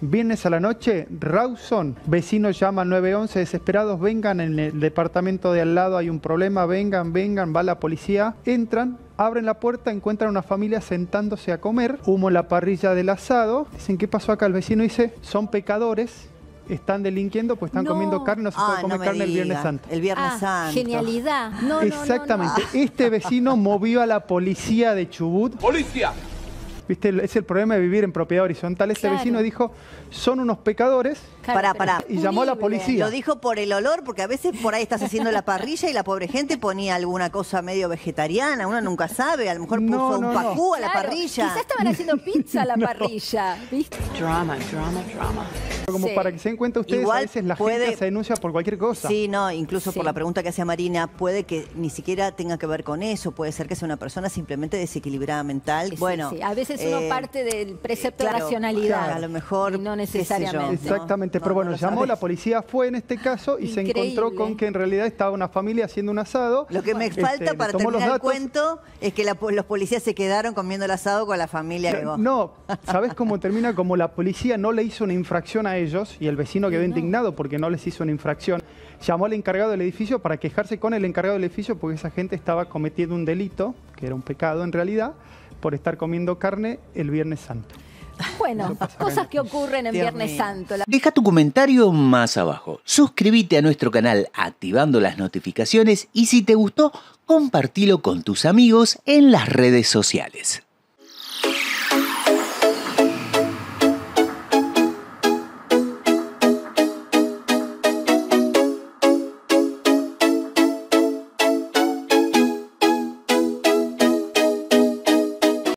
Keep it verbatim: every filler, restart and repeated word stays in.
Viernes a la noche, Rawson, vecinos llaman nueve once desesperados, vengan, en el departamento de al lado hay un problema, vengan, vengan, va la policía, entran, abren la puerta, encuentran una familia sentándose a comer, humo en la parrilla del asado, dicen, ¿qué pasó acá? El vecino dice, son pecadores, están delinquiendo, pues están no. comiendo carne, no se puede ah, comer no carne diga. el Viernes Santo. El Viernes ah, Santo. Genialidad. No, Exactamente. No, no, no. Este vecino movió a la policía de Chubut. ¡Policía! ¿Viste? Es el problema de vivir en propiedad horizontal. Este Claro. vecino dijo, son unos pecadores. Claro, Pará, pero pará. es Y llamó a la punible. policía. Lo dijo por el olor, porque a veces por ahí estás haciendo la parrilla y la pobre gente ponía alguna cosa medio vegetariana, uno nunca sabe, a lo mejor puso No, no, un no. pajú a la Claro, parrilla. Quizás estaban haciendo pizza a la parrilla, ¿viste? Drama, drama, drama. Como Sí. para que se den cuenta ustedes, Igual a veces la puede- gente se denuncia por cualquier cosa. Sí, no, incluso Sí. por la pregunta que hacía Marina, puede que ni siquiera tenga que ver con eso, puede ser que sea una persona simplemente desequilibrada mental. Sí, bueno, sí. A veces uno eh, parte del precepto de claro, racionalidad. claro, a lo mejor, y no qué sé yo. necesariamente. ¿no? Exactamente, No, pero no bueno, lo llamó, sabes. la policía fue en este caso y se Increíble. encontró con que en realidad estaba una familia haciendo un asado. Lo que me Este, falta le para tomó los terminar el datos. cuento es que la- los policías se quedaron comiendo el asado con la familia que vos. No, ¿sabés cómo termina? Como la policía no le hizo una infracción a ellos y el vecino quedó indignado porque no les hizo una infracción, llamó al encargado del edificio para quejarse con el encargado del edificio porque esa gente estaba cometiendo un delito, que era un pecado en realidad, por estar comiendo carne el Viernes Santo. Bueno, cosas que ocurren en Dios Viernes mío. Santo. La- Deja tu comentario más abajo. Suscríbete a nuestro canal activando las notificaciones y si te gustó, compartilo con tus amigos en las redes sociales.